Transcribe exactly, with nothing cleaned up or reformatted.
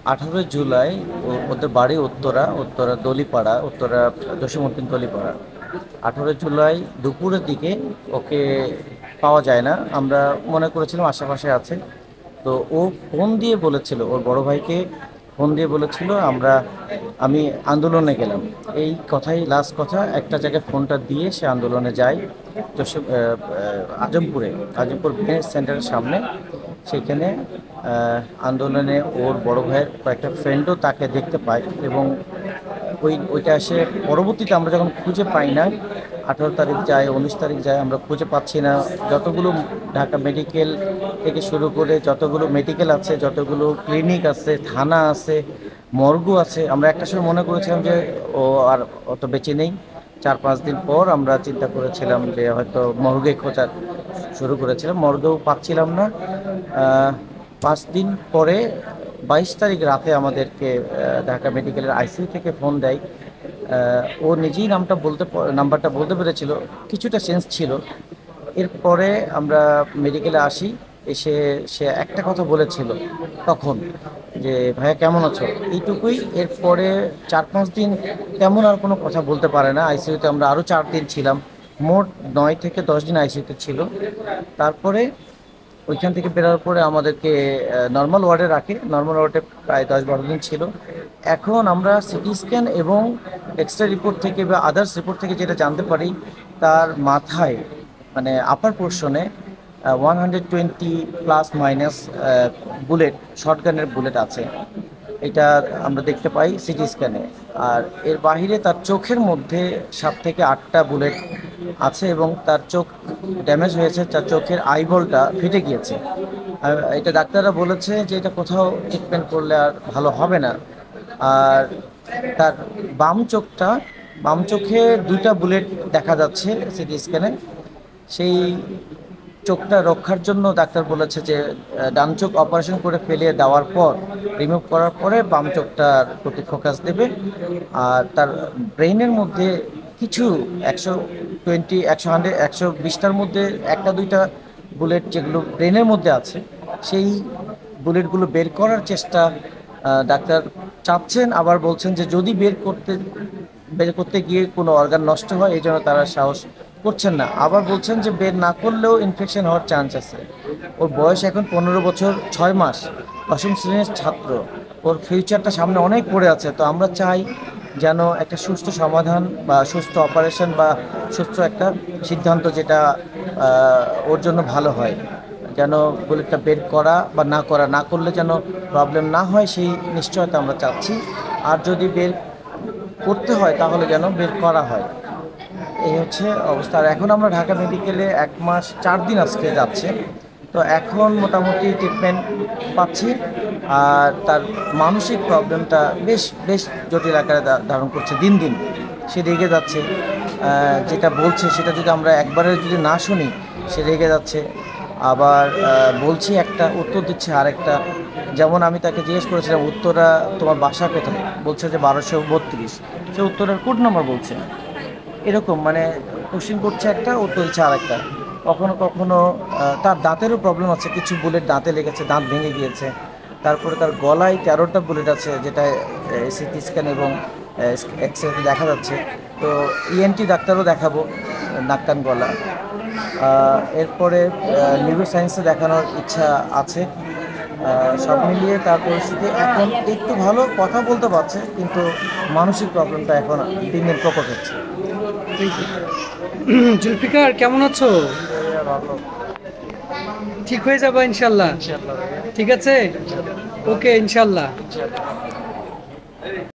আঠারোই জুলাই ও- ওদের বাড়ি উত্তরা উত্তরা দলিপাড়া উত্তরা জসীমউদ্দিন দলিপাড়া। আঠারোই জুলাই দুপুরের দিকে ওকে পাওয়া যায় না, আমরা মনে করেছিলাম আশেপাশে আছে। তো ও ফোন দিয়ে বলেছিল, ওর বড় ভাইকে ফোন দিয়ে বলেছিল আমরা আমি আন্দোলনে গেলাম, এই কথাই লাস্ট কথা। একটা জায়গায় ফোনটা দিয়ে সে আন্দোলনে যায়, জসীম আহ, আহ, আজমপুরে, আজমপুর বিজনেস সেন্টারের সামনে। সেখানে আহ, আন্দোলনে ওর বড় ভাইয়ের কয়েকটা ফ্রেন্ডও তাকে দেখতে পায়, এবং ওই ওইটা সে পরবর্তীতে আমরা যখন খুঁজে পাই না, আঠারো তারিখ যায়, উনিশ তারিখ যায়, আমরা খুঁজে পাচ্ছি না। যতগুলো ঢাকা মেডিকেল থেকে শুরু করে যতগুলো মেডিকেল আছে, যতগুলো ক্লিনিক আছে, থানা আছে, মর্গও আছে, আমরা একটা সময় মনে করেছিলাম যে ও আর অত বেঁচে নেই। চার পাঁচ দিন পর আমরা চিন্তা করেছিলাম যে হয়তো মর্গে খোঁজা শুরু করেছিলাম, মর্গেও পাচ্ছিলাম না। আহ, পাঁচ দিন পরে বাইশ তারিখ রাতে আমাদেরকে আহ, ঢাকা মেডিকেলের আইসিইউ থেকে ফোন দেয়। আহ, ও নিজেই নামটা বলতে প- নাম্বারটা বলতে পেরেছিল, কিছুটা সেন্স ছিল। এরপরে আমরা মেডিকেলে আসি, এসে সে একটা কথা বলেছিল তখন, যে ভাইয়া কেমন আছো, এইটুকুই। এরপরে চার পাঁচ দিন তেমন আর কোনো কথা বলতে পারে না। আইসিইউতে আমরা আরও চার দিন ছিলাম, মোট নয় থেকে দশ দিন আইসিইউতে ছিল। তারপরে ওইখান থেকে বেরোর পরে আমাদেরকে নর্মাল ওয়ার্ডে রাখে, নর্মাল ওয়ার্ডে প্রায় দশ বারো দিন ছিল। এখন আমরা সিটি স্ক্যান এবং এক্স রে রিপোর্ট থেকে বা আদার্স রিপোর্ট থেকে যেটা জানতে পারি, তার মাথায় মানে আপার পোর্শনে one hundred twenty plus minus bullet, শর্টগানের বুলেট আছে। এটা আমরা দেখতে পাই সিটি স্ক্যানে। আর এর বাহিরে তার চোখের মধ্যে সাত থেকে আটটা বুলেট আছে, এবং তার চোখ ড্যামেজ হয়েছে, তার চোখের আইবলটা ফেটে গিয়েছে। আর এটা ডাক্তাররা বলেছে যে এটা কোথাও ট্রিটমেন্ট করলে আর ভালো হবে না। আর তার বাম চোখটা, বাম চোখে দুইটা বুলেট দেখা যাচ্ছে সিটি স্ক্যানে। সেই চোখটা রক্ষার জন্য ডাক্তার বলেছে যে আহ, ডান চোখ অপারেশন করে ফেলিয়ে দেওয়ার পর, রিমুভ করার পরে বাম চোখটার প্রতি ফোকাস দেবে। আর তার ব্রেইনের মধ্যে কিছু একশো টোয়েন্টি একশো হান্ড্রেড একশো বিশটার মধ্যে একটা দুইটা বুলেট যেগুলো ব্রেনের মধ্যে আছে, সেই বুলেটগুলো বের করার চেষ্টা আহ, ডাক্তার চাচ্ছেন। আবার বলছেন যে যদি বের করতে বের করতে গিয়ে কোনো অর্গান নষ্ট হয়, এই জন্য তারা সাহস করছেন না। আবার বলছেন যে বের না করলেও ইনফেকশন হওয়ার চান্স আছে। ওর বয়স এখন পনেরো বছর ছয় মাস, দশম শ্রেণীর ছাত্র। ওর ফিউচারটা সামনে অনেক পড়ে আছে। তো আমরা চাই যেন একটা সুস্থ সমাধান বা সুস্থ অপারেশন বা সুস্থ একটা সিদ্ধান্ত, যেটা আহ, ওর জন্য ভালো হয়। যেন বুলেটটা বের করা বা না করা, না করলে যেন প্রবলেম না হয়, সেই নিশ্চয়তা আমরা চাচ্ছি। আর যদি বের করতে হয় তাহলে যেন বের করা হয়। এই হচ্ছে অবস্থা। আর এখন আমরা ঢাকা মেডিকেলে এক মাস চার দিন আজকে যাচ্ছে। তো এখন মোটামুটি ট্রিটমেন্ট পাচ্ছি। আর তার মানসিক প্রবলেমটা বেশ বেশ জটিল আকারে ধা- ধারণ করছে দিন দিন। সে রেগে যাচ্ছে, আহ, যেটা বলছে সেটা যদি আমরা একবারে যদি না শুনি, সে রেগে যাচ্ছে। আবার আহ, বলছি একটা, উত্তর দিচ্ছে আরেকটা। যেমন আমি তাকে জিজ্ঞেস করেছিলাম উত্তরা তোমার বাসা কোথায়, বলছে যে বারোশো বত্রিশ। সে উত্তরের কোড নাম্বার বলছে। এরকম মানে কোশ্চিন করছে একটা, উত্তর দিচ্ছে আরেকটা। কখনো কখনো আহ, তার দাঁতেরও প্রবলেম আছে, কিছু বুলেট দাঁতে লেগেছে, দাঁত ভেঙে গিয়েছে। তারপরে তার গলায় তেরোটা বুলেট আছে, যেটা সিটি স্ক্যান এবং এক্স রে দেখা যাচ্ছে। তো ইএনটি ডাক্তারও দেখাবো, নাক কান গলা। আহ, এরপরে নিউরো সায়েন্সে দেখানোর ইচ্ছা আছে। আহ, সব মিলিয়ে তার পরিস্থিতি এখন একটু ভালো, কথা বলতে পারছে, কিন্তু মানসিক প্রবলেমটা এখন দিন দিন প্রকট হচ্ছে। জুলফিকার কেমন আছো? ভালো। ঠিক হয়ে যাবে ইনশাল্লাহ। ইনশাআল্লাহ ভাইয়া। ঠিক আছে। ইনশাআল্লাহ। ওকে ইনশাল্লাহ। ইনশাআল্লাহ।